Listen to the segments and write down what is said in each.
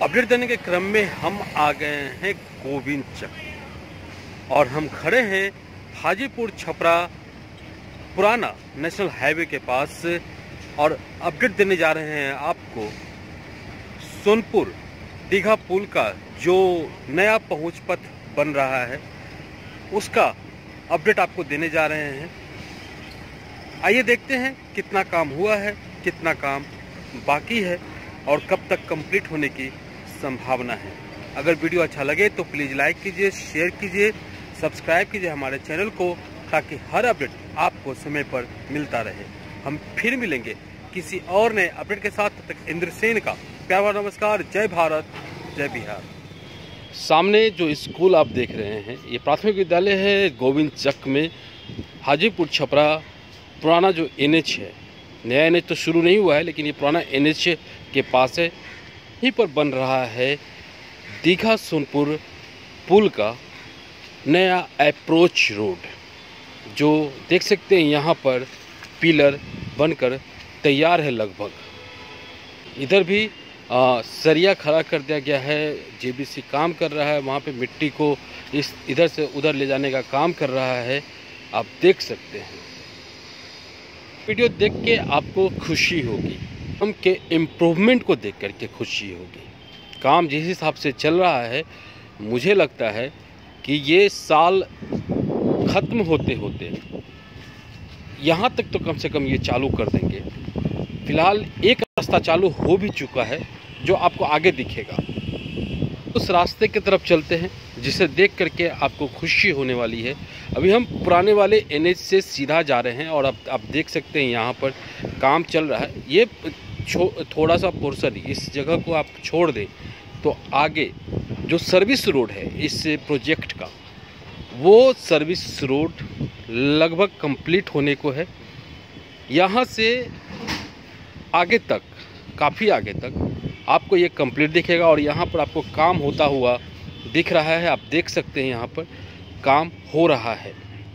Update देने के क्रम में हम आ गए हैं गोविंद चक और हम खड़े हैं हाजीपुर छपरा पुराना नेशनल हाईवे के पास और अपडेट देने जा रहे हैं आपको सोनपुर दीघा पुल का जो नया पहुंच पथ बन रहा है उसका अपडेट आपको देने जा रहे हैं। आइए देखते हैं कितना काम हुआ है, कितना काम बाकी है और कब तक कंप्लीट होने की संभावना है। अगर वीडियो अच्छा लगे तो प्लीज़ लाइक कीजिए, शेयर कीजिए, सब्सक्राइब कीजिए हमारे चैनल को ताकि हर अपडेट आपको समय पर मिलता रहे। हम फिर मिलेंगे किसी और नए अपडेट के साथ। तब तक इंद्रसेन का प्यार भरा नमस्कार। जय भारत, जय बिहार। सामने जो स्कूल आप देख रहे हैं ये प्राथमिक विद्यालय है गोविंद चक में, हाजीपुर छपरा। पुराना जो NH है, नया NH तो शुरू नहीं हुआ है लेकिन ये पुराना NH के पास है। यहीं पर बन रहा है दीघा सोनपुर पुल का नया अप्रोच रोड, जो देख सकते हैं यहाँ पर पिलर बनकर तैयार है लगभग। इधर भी सरिया खड़ा कर दिया गया है, JBC काम कर रहा है, वहाँ पे मिट्टी को इस इधर से उधर ले जाने का काम कर रहा है। आप देख सकते हैं, वीडियो देख के आपको खुशी होगी, काम के इम्प्रूवमेंट को देख करके खुशी होगी। काम जिस हिसाब से चल रहा है मुझे लगता है कि ये साल ख़त्म होते होते यहाँ तक तो कम से कम ये चालू कर देंगे। फिलहाल एक रास्ता चालू हो भी चुका है जो आपको आगे दिखेगा। उस रास्ते की तरफ चलते हैं जिसे देख करके आपको खुशी होने वाली है। अभी हम पुराने वाले NH से सीधा जा रहे हैं और अब आप देख सकते हैं यहाँ पर काम चल रहा है। ये थोड़ा सा पोर्शन, इस जगह को आप छोड़ दें तो आगे जो सर्विस रोड है इस प्रोजेक्ट का, वो सर्विस रोड लगभग कंप्लीट होने को है। यहाँ से आगे तक, काफ़ी आगे तक आपको ये कंप्लीट दिखेगा और यहाँ पर आपको काम होता हुआ दिख रहा है। आप देख सकते हैं यहाँ पर काम हो रहा है।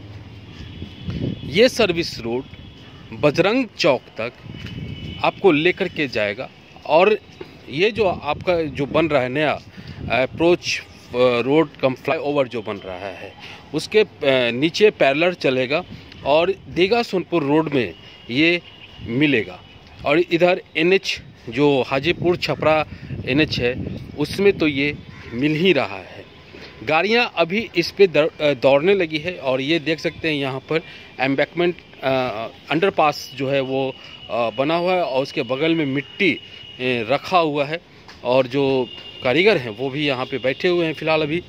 ये सर्विस रोड बजरंग चौक तक आपको लेकर के जाएगा और ये जो आपका जो बन रहा है नया अप्रोच रोड कम फ्लाईओवर जो बन रहा है उसके नीचे पैरेलल चलेगा और दीघा सोनपुर रोड में ये मिलेगा। और इधर NH जो हाजीपुर छपरा NH है उसमें तो ये मिल ही रहा है। गाड़ियां अभी इस पे दौड़ने लगी है और ये देख सकते हैं यहाँ पर एम्बैकमेंट अंडरपास जो है वो बना हुआ है और उसके बगल में मिट्टी रखा हुआ है और जो कारीगर हैं वो भी यहाँ पे बैठे हुए हैं। फिलहाल अभी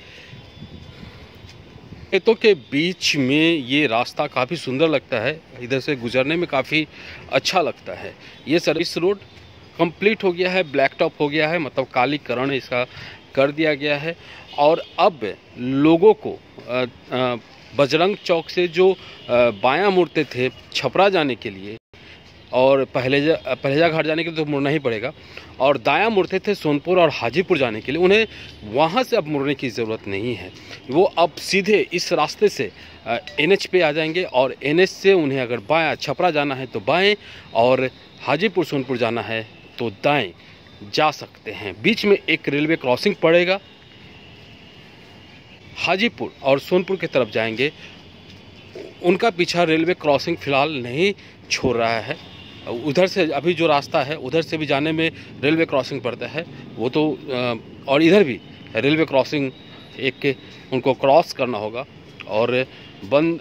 खेतों के बीच में ये रास्ता काफ़ी सुंदर लगता है, इधर से गुजरने में काफ़ी अच्छा लगता है। ये सर्विस रोड कंप्लीट हो गया है, ब्लैक टॉप हो गया है, मतलब कालीकरण इसका कर दिया गया है। और अब लोगों को बजरंग चौक से जो बायां मुड़ते थे छपरा जाने के लिए और पहलेजा घाट जाने के लिए तो मुड़ना ही पड़ेगा, और दायां मुड़ते थे सोनपुर और हाजीपुर जाने के लिए, उन्हें वहां से अब मुड़ने की ज़रूरत नहीं है। वो अब सीधे इस रास्ते से NH पे आ जाएंगे और NH से उन्हें अगर बायां छपरा जाना है तो बाएं और हाजीपुर सोनपुर जाना है तो दाएं जा सकते हैं। बीच में एक रेलवे क्रॉसिंग पड़ेगा, हाजीपुर और सोनपुर की तरफ जाएंगे, उनका पीछा रेलवे क्रॉसिंग फ़िलहाल नहीं छोड़ रहा है। उधर से अभी जो रास्ता है उधर से भी जाने में रेलवे क्रॉसिंग पड़ता है वो तो, और इधर भी रेलवे क्रॉसिंग एक उनको क्रॉस करना होगा और बंद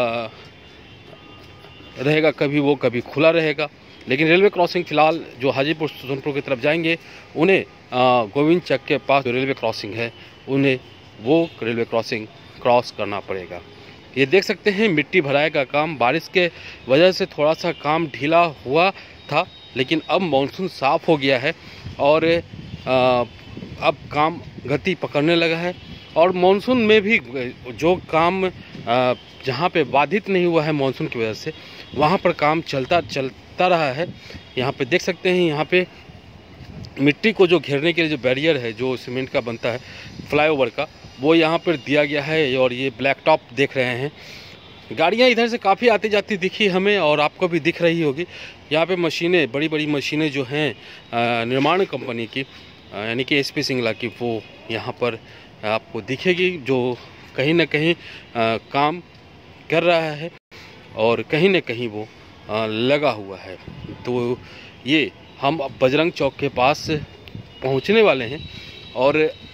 रहेगा, कभी वो कभी खुला रहेगा। लेकिन रेलवे क्रॉसिंग फ़िलहाल जो हाजीपुर सोनपुर की तरफ जाएंगे उन्हें गोविंद चक के पास जो रेलवे क्रॉसिंग है उन्हें वो रेलवे क्रॉसिंग क्रॉस करना पड़ेगा। ये देख सकते हैं मिट्टी भराई का काम, बारिश के वजह से थोड़ा सा काम ढीला हुआ था लेकिन अब मानसून साफ़ हो गया है और अब काम गति पकड़ने लगा है। और मानसून में भी जो काम जहाँ पे बाधित नहीं हुआ है मानसून की वजह से, वहाँ पर काम चलता रहा है। यहाँ पे देख सकते हैं, यहाँ पे मिट्टी को जो घेरने के लिए जो बैरियर है जो सीमेंट का बनता है फ्लाईओवर का, वो यहाँ पर दिया गया है। और ये ब्लैक टॉप देख रहे हैं, गाड़ियाँ इधर से काफ़ी आती जाती दिखी हमें और आपको भी दिख रही होगी। यहाँ पे मशीनें, बड़ी बड़ी मशीनें जो हैं निर्माण कंपनी की, यानी कि एसपी सिंगला की, वो यहाँ पर आपको दिखेगी, जो कहीं ना कहीं काम कर रहा है और कहीं ना कहीं वो लगा हुआ है। तो ये हम अब बजरंग चौक के पास पहुंचने वाले हैं और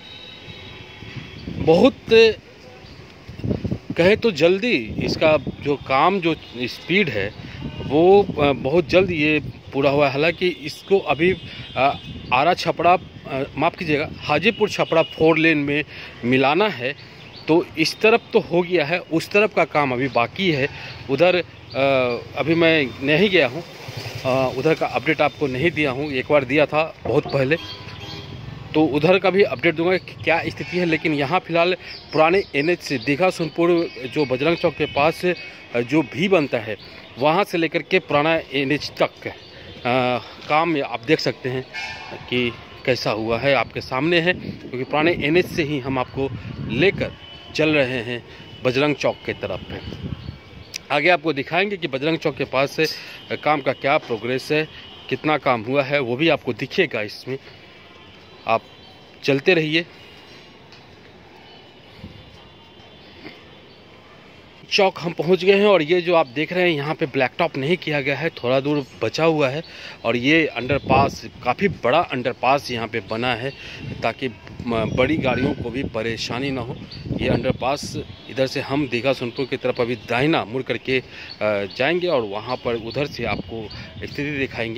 बहुत कहे तो जल्दी इसका जो काम, जो स्पीड है वो बहुत जल्द ये पूरा हुआ है। हालांकि इसको अभी आरा छपरा, माफ़ कीजिएगा, हाजीपुर छपरा 4 लेन में मिलाना है। तो इस तरफ तो हो गया है, उस तरफ का काम अभी बाकी है। उधर अभी मैं नहीं गया हूँ, उधर का अपडेट आपको नहीं दिया हूँ, एक बार दिया था बहुत पहले, तो उधर का भी अपडेट दूंगा कि क्या स्थिति है। लेकिन यहाँ फिलहाल पुराने NH से दीघा सोनपुर जो बजरंग चौक के पास जो भी बनता है वहाँ से लेकर के पुराना NH तक काम आप देख सकते हैं कि कैसा हुआ है, आपके सामने है। क्योंकि पुराने NH से ही हम आपको लेकर चल रहे हैं बजरंग चौक के तरफ पे। आगे आपको दिखाएंगे कि बजरंग चौक के पास से काम का क्या प्रोग्रेस है, कितना काम हुआ है, वो भी आपको दिखेगा इसमें। आप चलते रहिए। चौक हम पहुंच गए हैं और ये जो आप देख रहे हैं यहाँ पे ब्लैक टॉप नहीं किया गया है, थोड़ा दूर बचा हुआ है। और ये अंडरपास, काफ़ी बड़ा अंडरपास यहाँ पे बना है ताकि बड़ी गाड़ियों को भी परेशानी ना हो। ये अंडरपास इधर से हम दीघा सोनपुर की तरफ अभी दाहिना मुड़ करके जाएंगे और वहाँ पर उधर से आपको स्थिति दिखाएंगे।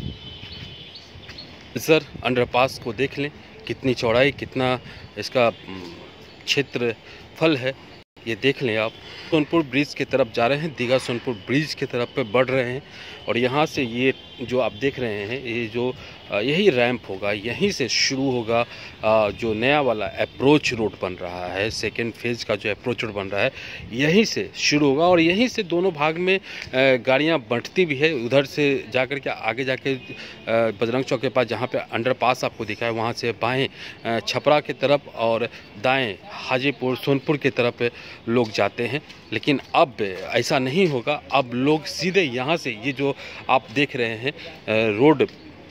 सर, अंडरपास को देख लें, कितनी चौड़ाई, कितना इसका क्षेत्रफल है, ये देख लें आप। सोनपुर ब्रिज की तरफ जा रहे हैं, दीघा सोनपुर ब्रिज की तरफ पे बढ़ रहे हैं। और यहाँ से ये जो आप देख रहे हैं, ये जो यही रैंप होगा, यहीं से शुरू होगा जो नया वाला अप्रोच रोड बन रहा है, सेकेंड फेज़ का जो अप्रोच रोड बन रहा है, यहीं से शुरू होगा। और यहीं से दोनों भाग में गाड़ियाँ बंटती भी है। उधर से जाकर के आगे जाके बजरंग चौक के पास जहाँ पे अंडरपास आपको दिखा है, वहाँ से बाएं छपरा की तरफ और दाएं हाजीपुर सोनपुर की तरफ लोग जाते हैं। लेकिन अब ऐसा नहीं होगा, अब लोग सीधे यहाँ से, ये जो आप देख रहे हैं रोड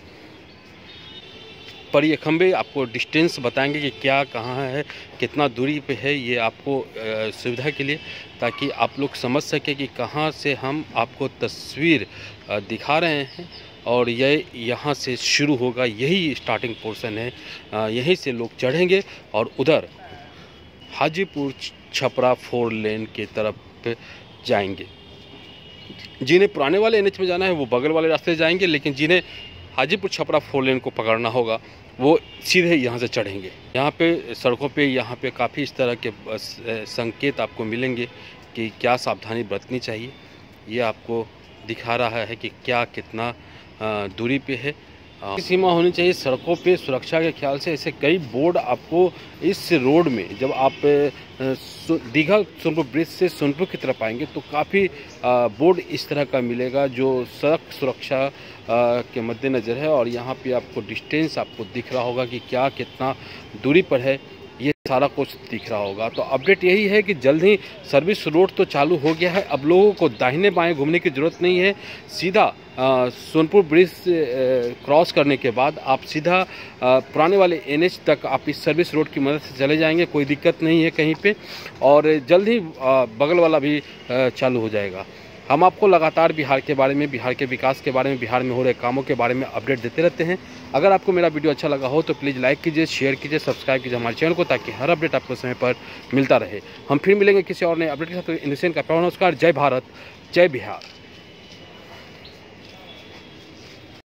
पर ये खंबे आपको डिस्टेंस बताएंगे कि क्या कहाँ है, कितना दूरी पे है, ये आपको सुविधा के लिए, ताकि आप लोग समझ सके कि कहाँ से हम आपको तस्वीर दिखा रहे हैं। और ये यहाँ से शुरू होगा, यही स्टार्टिंग पोर्शन है, यहीं से लोग चढ़ेंगे और उधर हाजीपुर छपरा 4 लेन के तरफ जाएंगे। जिन्हें पुराने वाले NH में जाना है वो बगल वाले रास्ते जाएंगे, लेकिन जिन्हें हाजीपुर छपरा 4 लेन को पकड़ना होगा वो सीधे यहाँ से चढ़ेंगे। यहाँ पे सड़कों पे यहाँ पे काफ़ी इस तरह के संकेत आपको मिलेंगे कि क्या सावधानी बरतनी चाहिए। ये आपको दिखा रहा है कि क्या कितना दूरी पे है। सीमा होनी चाहिए सड़कों पे सुरक्षा के ख्याल से। ऐसे कई बोर्ड आपको इस रोड में, जब आप दीघा सोनपुर ब्रिज से सोनपुर की तरफ आएंगे तो काफ़ी बोर्ड इस तरह का मिलेगा जो सड़क सुरक्षा के मद्देनज़र है। और यहाँ पे आपको डिस्टेंस आपको दिख रहा होगा कि क्या कितना दूरी पर है, ये सारा कुछ दिख रहा होगा। तो अपडेट यही है कि जल्द ही सर्विस रोड तो चालू हो गया है। अब लोगों को दाहिने बाएं घूमने की ज़रूरत नहीं है। सीधा सोनपुर ब्रिज क्रॉस करने के बाद आप सीधा पुराने वाले NH तक आप इस सर्विस रोड की मदद से चले जाएंगे, कोई दिक्कत नहीं है कहीं पे। और जल्द ही बगल वाला भी चालू हो जाएगा। हम आपको लगातार बिहार के बारे में, बिहार के विकास के बारे में, बिहार में हो रहे कामों के बारे में अपडेट देते रहते हैं। अगर आपको मेरा वीडियो अच्छा लगा हो तो प्लीज़ लाइक कीजिए, शेयर कीजिए, सब्सक्राइब कीजिए हमारे चैनल को, ताकि हर अपडेट आपको समय पर मिलता रहे। हम फिर मिलेंगे किसी और नए अपडेट के साथ। इंद्रसेन का नमस्कार। जय भारत, जय बिहार।